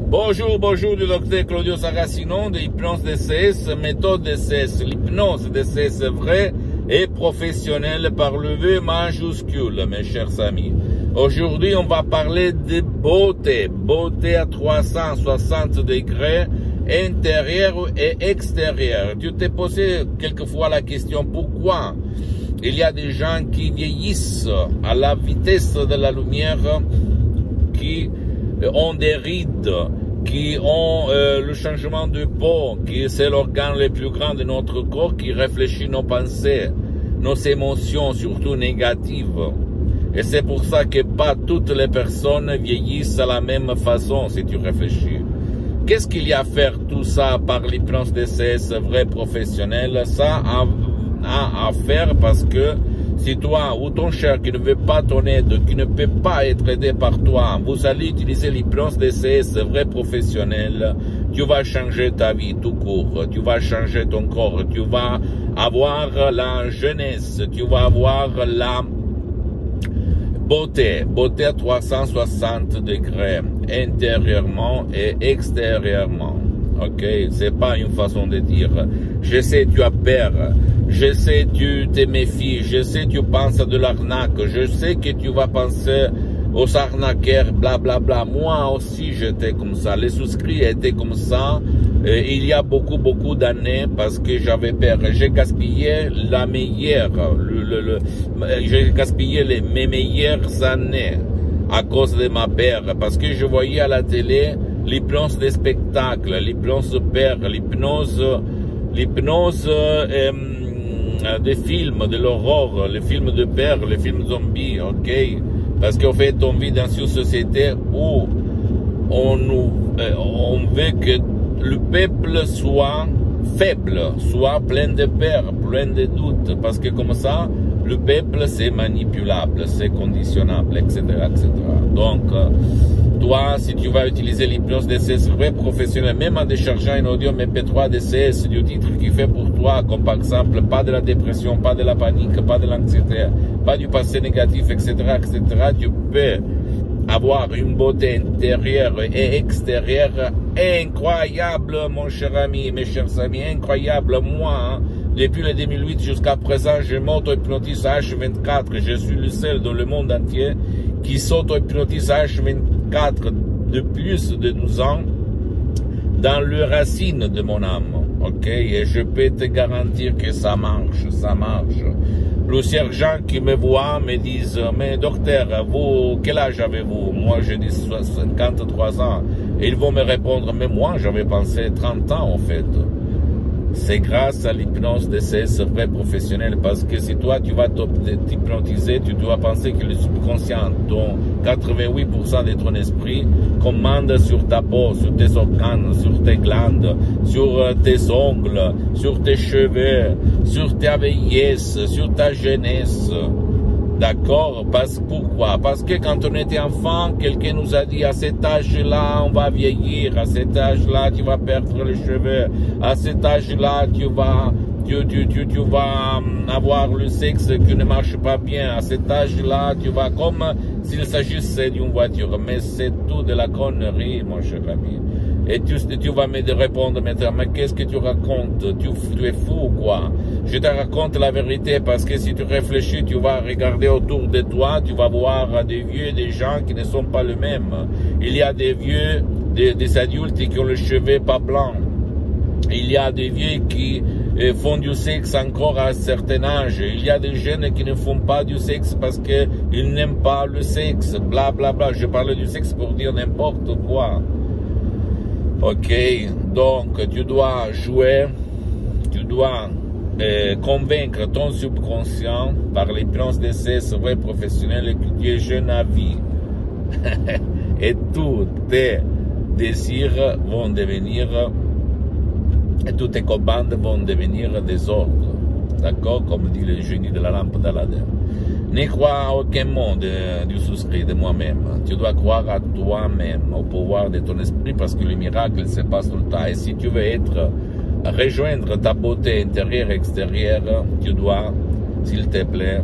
Bonjour, bonjour du docteur Claudio Saracino de Hypnose DCS, méthode DCS. L'hypnose DCS vraie et professionnelle par le V majuscule, mes chers amis. Aujourd'hui, on va parler de beauté. Beauté à 360 degrés, intérieur et extérieur. Tu t'es posé quelquefois la question pourquoi il y a des gens qui vieillissent à la vitesse de la lumière, qui ont des rides, qui ont le changement de peau, qui c'est l'organe le plus grand de notre corps, qui réfléchit nos pensées, nos émotions, surtout négatives. Et c'est pour ça que pas toutes les personnes vieillissent à la même façon, si tu réfléchis. Qu'est-ce qu'il y a à faire tout ça par l'hypnose DCS vrai professionnel? Ça a à faire parce que si toi ou ton cher qui ne veut pas ton aide, qui ne peut pas être aidé par toi, vous allez utiliser l'hypnose DCS vrai professionnel, tu vas changer ta vie tout court, tu vas changer ton corps, tu vas avoir la jeunesse, tu vas avoir la beauté à 360 degrés, intérieurement et extérieurement. Ok, c'est pas une façon de dire. Je sais, tu as peur. Je sais, tu te méfies. Je sais, tu penses à de l'arnaque. Je sais que tu vas penser aux arnaqueurs, blablabla. Bla, bla. Moi aussi, j'étais comme ça. Les souscrits étaient comme ça. Il y a beaucoup d'années parce que j'avais peur. J'ai gaspillé la meilleure, j'ai gaspillé mes meilleures années à cause de ma peur. Parce que je voyais à la télé l'hypnose des spectacles, l'hypnose de peur, l'hypnose des films, de l'horreur, les films de peur, les films zombies, ok? Parce qu'en fait, on vit dans une société où on veut que le peuple soit faible, soit plein de peur, plein de doutes, parce que comme ça, le peuple c'est manipulable, c'est conditionnable, etc., etc. Donc, toi, si tu vas utiliser l'hypnose DCS vrai professionnel, même en déchargeant un audio MP3 DCS du titre qui fait pour toi, comme par exemple, pas de la dépression, pas de la panique, pas de l'anxiété, pas du passé négatif, etc., etc., tu peux avoir une beauté intérieure et extérieure incroyable, mon cher ami, mes chers amis, incroyable. Moi, hein, depuis le 2008 jusqu'à présent, je m'auto-hypnotise à H24. Je suis le seul dans le monde entier qui s'auto-hypnotise à H24 de plus de 12 ans dans le racine de mon âme. Ok? Et je peux te garantir que ça marche, ça marche. Plusieurs gens qui me voient me disent « Mais docteur, vous, quel âge avez-vous » Moi, je dis 53 ans. Et ils vont me répondre « Mais moi, j'avais pensé 30 ans, en fait. » C'est grâce à l'hypnose DCS vrai professionnel, parce que si toi, tu vas t'hypnotiser, tu dois penser que le subconscient, dont 88% de ton esprit, commande sur ta peau, sur tes organes, sur tes glandes, sur tes ongles, sur tes cheveux, sur ta vieillesse, sur ta jeunesse. D'accord? Pourquoi? Parce que quand on était enfant, quelqu'un nous a dit à cet âge-là, on va vieillir, à cet âge-là, tu vas perdre les cheveux, à cet âge-là, tu vas avoir le sexe qui ne marche pas bien, à cet âge-là, tu vas comme s'il s'agissait d'une voiture. Mais c'est tout de la connerie, mon cher ami. Et tu vas me répondre maintenant, mais qu'est-ce que tu racontes? Tu es fou ou quoi? Je te raconte la vérité parce que si tu réfléchis, tu vas regarder autour de toi, tu vas voir des vieux, des gens qui ne sont pas les mêmes. Il y a des vieux, des adultes qui ont les cheveux pas blancs. Il y a des vieux qui font du sexe encore à un certain âge. Il y a des jeunes qui ne font pas du sexe parce qu'ils n'aiment pas le sexe. Bla bla bla. Je parle du sexe pour dire n'importe quoi. Ok, donc tu dois jouer, tu dois convaincre ton subconscient par l'hypnose DCS vrai professionnel que tu es jeune à vie. Et tous tes désirs vont devenir, et toutes tes commandes vont devenir des ordres. D'accord, comme dit le génie de la lampe d'Aladin. Ne crois à aucun mot du souscrit de moi-même. Tu dois croire à toi-même, au pouvoir de ton esprit, parce que le miracle se passe tout le temps. Et si tu veux rejoindre ta beauté intérieure et extérieure, tu dois, s'il te plaît,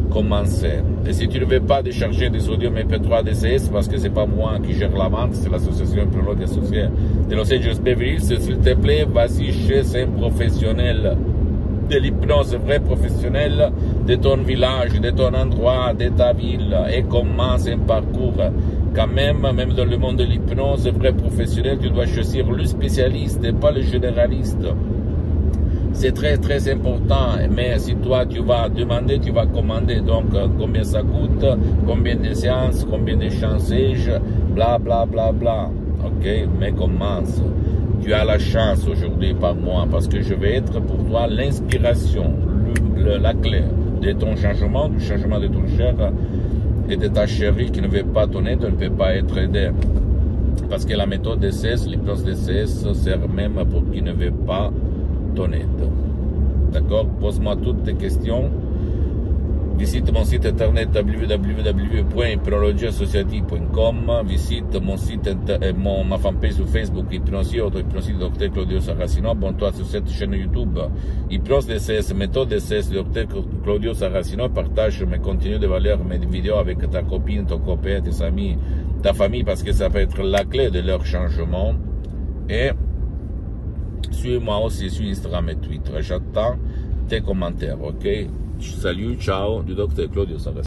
commencer. Et si tu ne veux pas décharger des audios MP3 DCS, parce que c'est pas moi qui gère la vente, c'est l'association Hypnologue associée de Los Angeles Beverly Hills, s'il te plaît, vas-y chez un professionnel de l'hypnose, vrai professionnel de ton village, de ton endroit, de ta ville, et commence un parcours. Quand même dans le monde de l'hypnose, vrai professionnel, tu dois choisir le spécialiste et pas le généraliste. C'est très important, mais si toi tu vas demander, tu vas commander, donc combien ça coûte, combien de séances, combien de chances, bla bla bla bla, ok, mais commence. Tu as la chance aujourd'hui par moi, parce que je vais être pour toi l'inspiration, la clé de ton changement, du changement de ton cher et de ta chérie qui ne veut pas ton aide, ne peut pas être aidée. Parce que la méthode DCS, l'hypnose DCS, sert même pour qui ne veut pas ton aide. D'accord? Pose-moi toutes tes questions. Visite mon site internet www.hypnologieassociative.com. Visite mon site, ma fanpage sur Facebook, Hypnosie, auto-hypnosie du Dr Claudio Saracino. Abonne-toi sur cette chaîne YouTube, Hypnose DCS, méthode DCS, Dr Claudio Saracino. Partage mes contenus de valeur, mes vidéos avec ta copine, ton copain, tes amis, ta famille, parce que ça peut être la clé de leur changement. Et suis-moi aussi sur Instagram et Twitter. J'attends tes commentaires, ok? Salut, ciao, du Dr Claudio Saracino.